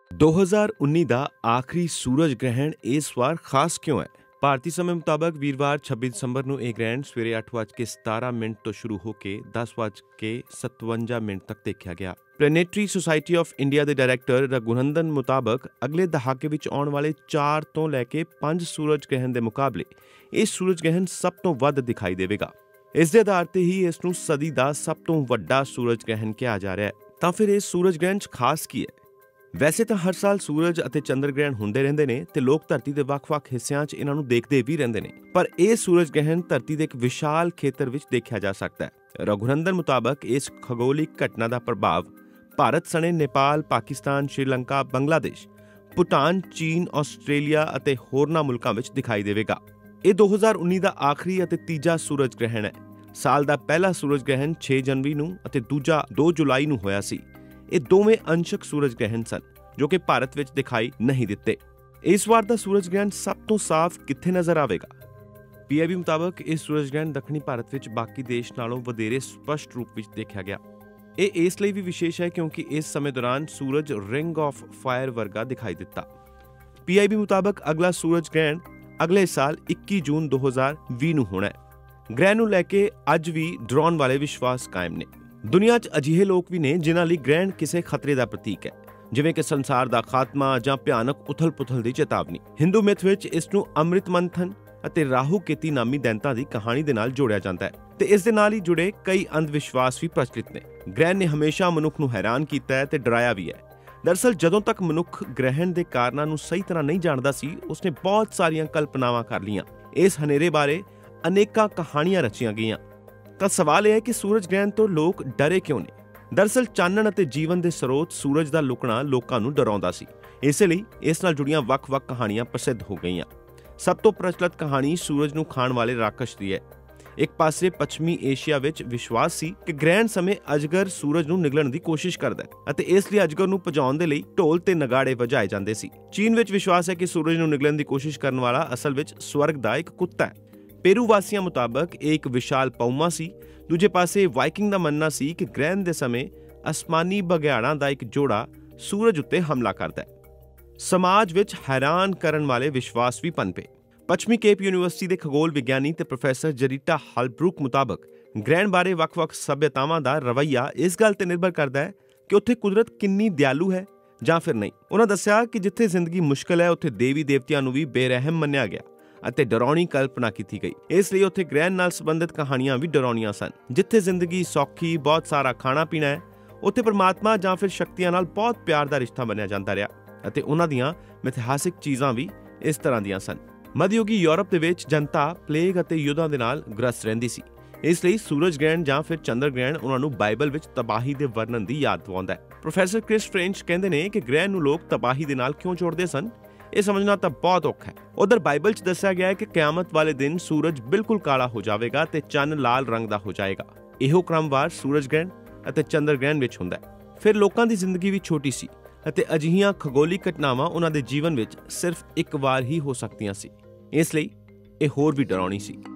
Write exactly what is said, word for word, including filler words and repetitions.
दो हज़ार उन्नीस ਦਾ ਆਖਰੀ ਸੂਰਜ ਗ੍ਰਹਿਣ ਇਸ ਵਾਰ ਖਾਸ ਕਿਉਂ ਹੈ? ਭਾਰਤੀ ਸਮੇਂ ਮੁਤਾਬਕ ਵੀਰਵਾਰ ਛੱਬੀ ਦਸੰਬਰ ਨੂੰ ਇਹ ਗ੍ਰਹਿਣ ਸਵੇਰੇ ਅੱਠ ਵੱਜ ਕੇ ਸਤਾਰਾਂ ਮਿੰਟ ਤੋਂ ਸ਼ੁਰੂ ਹੋ ਕੇ ਦਸ ਵੱਜ ਕੇ ਸਤਵੰਜਾ ਮਿੰਟ ਤੱਕ ਦੇਖਿਆ ਗਿਆ। ਪਲੈਨੇਟਰੀ ਸੁਸਾਇਟੀ ਆਫ ਇੰਡੀਆ ਦੇ ਡਾਇਰੈਕਟਰ ਰਘੁਨੰਦਨ ਮੁਤਾਬਕ ਅਗਲੇ ਦਹਾਕੇ ਵਿੱਚ ਆਉਣ ਵਾਲੇ ਚਾਰ ਤੋਂ ਲੈ ਕੇ ਪੰਜ ਸੂਰਜ ਗ੍ਰਹਿਣ ਦੇ ਮੁਕਾਬਲੇ ਇਹ ਸੂਰਜ ਗ੍ਰਹਿਣ ਸਭ ਤੋਂ ਵੱਧ ਦਿਖਾਈ ਦੇਵੇਗਾ। ਇਸ ਦੇ ਆਧਾਰ ਤੇ ਹੀ ਇਸ ਨੂੰ ਸਦੀ ਦਾ ਸਭ ਤੋਂ ਵੱਡਾ ਸੂਰਜ ਗ੍ਰਹਿਣ ਕਿਹਾ ਜਾ ਰਿਹਾ ਹੈ। ਤਾਂ ਫਿਰ ਇਸ ਸੂਰਜ ਗ੍ਰਹਿਣ 'ਚ ਖਾਸ ਕੀ ਹੈ? ਵੈਸੇ ਤਾਂ ਹਰ ਸਾਲ ਸੂਰਜ ਅਤੇ ਚੰਦਰ ਗ੍ਰਹਿਣ ਹੁੰਦੇ ਰਹਿੰਦੇ ਨੇ ਤੇ ਲੋਕ ਧਰਤੀ ਦੇ ਵੱਖ-ਵੱਖ ਹਿੱਸਿਆਂ 'ਚ ਇਹਨਾਂ ਨੂੰ ਦੇਖਦੇ ਵੀ ਰਹਿੰਦੇ ਨੇ, ਪਰ ਇਹ ਸੂਰਜ ਗ੍ਰਹਿਣ ਧਰਤੀ ਦੇ ਇੱਕ ਵਿਸ਼ਾਲ ਖੇਤਰ ਵਿੱਚ ਦੇਖਿਆ ਜਾ ਸਕਦਾ ਹੈ। ਰਘੁਨੰਦਨ ਮੁਤਾਬਕ ਇਸ ਖਗੋਲਿਕ ਘਟਨਾ ਦਾ ਪ੍ਰਭਾਵ ਭਾਰਤ ਸਣੇ ਨੇਪਾਲ, ਪਾਕਿਸਤਾਨ, ਸ਼੍ਰੀਲੰਕਾ, ਬੰਗਲਾਦੇਸ਼, ਭੂਟਾਨ, ਚੀਨ, ਆਸਟ੍ਰੇਲੀਆ ਅਤੇ ਹੋਰਨਾਂ ਮੁਲਕਾਂ ਵਿੱਚ ਦਿਖਾਈ ਦੇਵੇਗਾ। ਇਹ ਦੋ ਹਜ਼ਾਰ ਉੱਨੀ ਦਾ ਆਖਰੀ ਅਤੇ ਤੀਜਾ ਸੂਰਜ ਗ੍ਰਹਿਣ ਹੈ। ਸਾਲ ਦਾ ਪਹਿਲਾ ਸੂਰਜ ਗ੍ਰਹਿਣ ਛੇ ਜਨਵਰੀ ਨੂੰ ਅਤੇ ਦੂਜਾ ਦੋ ਜੁਲਾਈ ਨੂੰ ਹੋਇਆ ਸੀ। ਇਹ ਦੋਵੇਂ ਅੰਸ਼ਕ ਸੂਰਜ ਗ੍ਰਹਿਣ ਸਨ ਜੋ ਕਿ ਭਾਰਤ ਵਿੱਚ ਦਿਖਾਈ ਨਹੀਂ ਦਿੱਤੇ। ਇਸ ਵਾਰ ਦਾ ਸੂਰਜ ਗ੍ਰਹਿਣ ਸਭ ਤੋਂ ਸਾਫ਼ ਕਿੱਥੇ ਨਜ਼ਰ ਆਵੇਗਾ? ਪੀ ਆਈ ਬੀ ਮੁਤਾਬਕ ਇਹ ਸੂਰਜ ਗ੍ਰਹਿਣ ਦੱਖਣੀ ਭਾਰਤ ਵਿੱਚ ਬਾਕੀ ਦੇਸ਼ ਨਾਲੋਂ ਵਧੇਰੇ ਸਪਸ਼ਟ ਰੂਪ ਵਿੱਚ ਦੇਖਿਆ ਗਿਆ। ਇਹ ਇਸ ਲਈ ਵੀ ਵਿਸ਼ੇਸ਼ ਹੈ ਕਿਉਂਕਿ ਇਸ ਸਮੇਂ ਦੌਰਾਨ ਸੂਰਜ ਰਿੰਗ ਆਫ ਫਾਇਰ ਵਰਗਾ ਦਿਖਾਈ ਦਿੱਤਾ। ਪੀ ਆਈ ਬੀ ਮੁਤਾਬਕ ਅਗਲਾ ਸੂਰਜ ਗ੍ਰਹਿਣ ਅਗਲੇ ਸਾਲ ਇੱਕੀ ਜੂਨ ਦੋ ਹਜ਼ਾਰ ਵੀਹ ਨੂੰ ਹੋਣਾ ਹੈ। ਗ੍ਰਹਿਣ ਨੂੰ ਲੈ ਕੇ ਅੱਜ ਵੀ ਡਰਾਉਣ ਵਾਲੇ ਵਿਸ਼ਵਾਸ ਕਾਇਮ ਨੇ। ਦੁਨੀਆ 'ਚ ਅਜਿਹੇ ਲੋਕ ਵੀ ਨੇ ਜਿਨ੍ਹਾਂ ਲਈ ਗ੍ਰਹਿਣ ਕਿਸੇ ਖਤਰੇ ਦਾ ਪ੍ਰਤੀਕ ਹੈ, ਜਿਵੇਂ ਕਿ ਸੰਸਾਰ ਦਾ ਖਾਤਮਾ ਜਾਂ ਭਿਆਨਕ ਉਥਲ-ਪੁਥਲ ਦੀ ਚੇਤਾਵਨੀ। ਹਿੰਦੂ ਮਿਥ ਵਿੱਚ ਇਸ ਨੂੰ ਅੰਮ੍ਰਿਤ ਮੰਥਨ ਅਤੇ ਰਾਹੂ ਕੇਤੀ ਨਾਮੀ ਦੈਂਤਾਂ ਦੀ ਕਹਾਣੀ ਦੇ ਨਾਲ ਜੋੜਿਆ ਜਾਂਦਾ ਹੈ ਤੇ ਇਸ ਦੇ ਨਾਲ ਹੀ ਜੁੜੇ ਕਈ ਅੰਧ ਵਿਸ਼ਵਾਸ ਵੀ ਪ੍ਰਚਲਿਤ ਨੇ। ਗ੍ਰਹਿਣ ਨੇ ਹਮੇਸ਼ਾ ਮਨੁੱਖ ਨੂੰ ਹੈਰਾਨ ਕੀਤਾ ਹੈ ਤੇ ਡਰਾਇਆ ਵੀ ਹੈ। ਦਰਅਸਲ ਜਦੋਂ ਤੱਕ ਮਨੁੱਖ ਗ੍ਰਹਿਣ ਦੇ ਕਾਰਨਾਂ ਨੂੰ ਸਹੀ ਤਰ੍ਹਾਂ ਨਹੀਂ ਜਾਣਦਾ ਸੀ, ਉਸਨੇ ਬਹੁਤ ਸਾਰੀਆਂ ਕਲਪਨਾਵਾਂ ਕਰ ਲਈਆਂ। ਇਸ ਹਨੇਰੇ ਬਾਰੇ ਅਨੇਕਾਂ ਕਹਾਣੀਆਂ ਰਚੀਆਂ ਗਈਆਂ। ਤਾਂ ਸਵਾਲ ਇਹ ਹੈ ਕਿ ਸੂਰਜ ਗ੍ਰਹਿਣ ਤੋਂ ਲੋਕ ਡਰੇ ਕਿਉਂ ਨੇ? ਦਰਅਸਲ ਚਾਨਣ ਅਤੇ ਜੀਵਨ ਦੇ ਸਰੋਤ ਸੂਰਜ ਦਾ ਲੁਕਣਾ ਲੋਕਾਂ ਨੂੰ ਡਰਾਉਂਦਾ ਸੀ। ਇਸੇ ਲਈ ਇਸ ਨਾਲ ਜੁੜੀਆਂ ਵੱਖ-ਵੱਖ ਕਹਾਣੀਆਂ ਪ੍ਰਸਿੱਧ ਹੋ ਗਈਆਂ। ਸਭ ਤੋਂ ਪ੍ਰਚਲਿਤ ਕਹਾਣੀ ਸੂਰਜ ਨੂੰ ਖਾਣ ਵਾਲੇ ਰਾਕਸ਼ ਦੀ ਹੈ। ਇੱਕ ਪਾਸੇ ਪੱਛਮੀ ਏਸ਼ੀਆ ਵਿੱਚ ਵਿਸ਼ਵਾਸ ਸੀ ਕਿ ਗ੍ਰਹਿਣ ਸਮੇਂ ਅਜਗਰ ਸੂਰਜ ਨੂੰ ਨਿਗਲਣ ਦੀ ਕੋਸ਼ਿਸ਼ ਕਰਦਾ ਹੈ ਅਤੇ ਇਸ ਲਈ ਅਜਗਰ ਨੂੰ ਭਜਾਉਣ ਦੇ ਲਈ ਢੋਲ ਤੇ ਨਗਾੜੇ ਵਜਾਏ ਜਾਂਦੇ ਸੀ। ਚੀਨ ਵਿੱਚ ਵਿਸ਼ਵਾਸ ਹੈ ਕਿ ਸੂਰਜ ਨੂੰ ਨਿਗਲਣ ਦੀ ਕੋਸ਼ਿਸ਼ ਕਰਨ ਵਾਲਾ ਅਸਲ ਵਿੱਚ ਸਵਰਗ ਦਾ ਇੱਕ ਕੁੱਤਾ ਹੈ। ਪੇਰੂ ਵਾਸੀਆਂ ਮੁਤਾਬਕ ਇਹ ਇੱਕ ਵਿਸ਼ਾਲ ਪਉਮਾ ਸੀ। ਦੂਜੇ ਪਾਸੇ ਵਾਈਕਿੰਗ ਦਾ ਮੰਨਣਾ ਸੀ ਕਿ ਗ੍ਰਹਿਣ ਦੇ ਸਮੇਂ ਅਸਮਾਨੀ ਬਘਿਆੜਾਂ ਦਾ ਇੱਕ ਜੋੜਾ ਸੂਰਜ ਉੱਤੇ ਹਮਲਾ ਕਰਦਾ ਹੈ। ਸਮਾਜ ਵਿੱਚ ਹੈਰਾਨ ਕਰਨ ਵਾਲੇ ਵਿਸ਼ਵਾਸ ਵੀ ਪਨਪੇ। ਪੱਛਮੀ ਕੇਪ ਯੂਨੀਵਰਸਿਟੀ ਦੇ ਖਗੋਲ ਵਿਗਿਆਨੀ ਤੇ ਪ੍ਰੋਫੈਸਰ ਜਰੀਟਾ ਹਾਲਬਰੂਕ ਮੁਤਾਬਕ ਗ੍ਰਹਿਣ ਬਾਰੇ ਵੱਖ-ਵੱਖ ਸਭਿਅਤਾਵਾਂ ਦਾ ਰਵੱਈਆ ਇਸ ਗੱਲ ਤੇ ਨਿਰਭਰ ਕਰਦਾ ਹੈ ਕਿ ਉੱਥੇ ਕੁਦਰਤ ਕਿੰਨੀ ਦਿਆਲੂ ਹੈ ਜਾਂ ਫਿਰ ਨਹੀਂ। ਉਹਨਾਂ ਦੱਸਿਆ ਕਿ ਜਿੱਥੇ ਜ਼ਿੰਦਗੀ ਮੁਸ਼ਕਲ ਹੈ ਉੱਥੇ ਦੇਵੀ ਦੇਵਤਿਆਂ ਨੂੰ ਵੀ ਬੇਰਹਿਮ ਮੰਨਿਆ ਗਿਆ ਅਤੇ ਡਰਾਉਣੀ ਕਲਪਨਾ ਕੀਤੀ ਗਈ। ਇਸ ਲਈ ਉੱਥੇ ਗ੍ਰਹਿਣ ਨਾਲ ਸੰਬੰਧਿਤ ਕਹਾਣੀਆਂ ਵੀ ਡਰਾਉਣੀਆਂ ਸਨ। ਜਿੱਥੇ ਜ਼ਿੰਦਗੀ ਸੌਖੀ, ਬਹੁਤ ਸਾਰਾ ਖਾਣਾ ਪੀਣਾ ਹੈ, ਉੱਥੇ ਪਰਮਾਤਮਾ ਜਾਂ ਫਿਰ ਸ਼ਕਤੀਆਂ ਨਾਲ ਬਹੁਤ ਪਿਆਰ ਦਾ ਰਿਸ਼ਤਾ ਬਣਿਆ ਜਾਂਦਾ ਰਿਹਾ ਅਤੇ ਉਹਨਾਂ ਦੀਆਂ ਮਿਥਿਹਾਸਿਕ ਚੀਜ਼ਾਂ ਵੀ ਇਸ ਤਰ੍ਹਾਂ ਦੀਆਂ ਸਨ। ਮੱਧਯੁਗੀ ਯੂਰਪ ਦੇ ਵਿੱਚ ਜਨਤਾ ਪਲੇਗ ਅਤੇ ਯੁੱਧਾਂ ਦੇ ਨਾਲ ਗ੍ਰਸਤ ਰਹਿੰਦੀ ਸੀ। ਇਸ ਲਈ ਸੂਰਜ ਗ੍ਰਹਿਣ ਜਾਂ ਫਿਰ ਚੰਦਰ ਗ੍ਰਹਿਣ ਉਹਨਾਂ ਨੂੰ ਬਾਈਬਲ ਵਿੱਚ ਤਬਾਹੀ ਦੇ ਵਰਣਨ ਦੀ ਯਾਦ ਦਿਵਾਉਂਦਾ ਹੈ। ਪ੍ਰੋਫੈਸਰ ਕ੍ਰਿਸ ਫ੍ਰੈਂਚ ਕਹਿੰਦੇ ਨੇ ਕਿ ਗ੍ਰਹਿਣ ਨੂੰ ਲੋਕ ਤਬਾਹੀ ਦੇ ਨਾਲ ਕਿਉਂ ਜੋੜਦੇ ਸਨ, ਇਹ ਸਮਝਣਾ ਤਾਂ ਬਹੁਤ ਔਖਾ ਹੈ। ਉਧਰ ਬਾਈਬਲ 'ਚ ਦੱਸਿਆ ਗਿਆ ਹੈ ਕਿ ਕਿਆਮਤ ਵਾਲੇ ਦਿਨ ਸੂਰਜ ਬਿਲਕੁਲ ਕਾਲਾ ਹੋ ਜਾਵੇਗਾ ਤੇ ਚੰਨ ਲਾਲ ਰੰਗ ਦਾ ਹੋ ਜਾਏਗਾ। ਇਹੋ ਕ੍ਰਮਵਾਰ ਸੂਰਜ ਗ੍ਰਹਿਣ ਅਤੇ ਚੰਦਰ ਗ੍ਰਹਿਣ ਵਿੱਚ ਹੁੰਦਾ ਹੈ। ਫਿਰ ਲੋਕਾਂ ਦੀ ਜ਼ਿੰਦਗੀ ਵੀ ਛੋਟੀ ਸੀ ਅਤੇ ਅਜਿਹੀਆਂ ਖਗੋਲਿਕ ਘਟਨਾਵਾਂ ਉਹਨਾਂ ਦੇ ਜੀਵਨ ਵਿੱਚ ਸਿਰਫ ਇੱਕ ਵਾਰ ਹੀ ਹੋ ਸਕਦੀਆਂ ਸੀ। ਇਸ ਲਈ ਇਹ ਹੋਰ ਵੀ ਡਰਾਉਣੀ ਸੀ।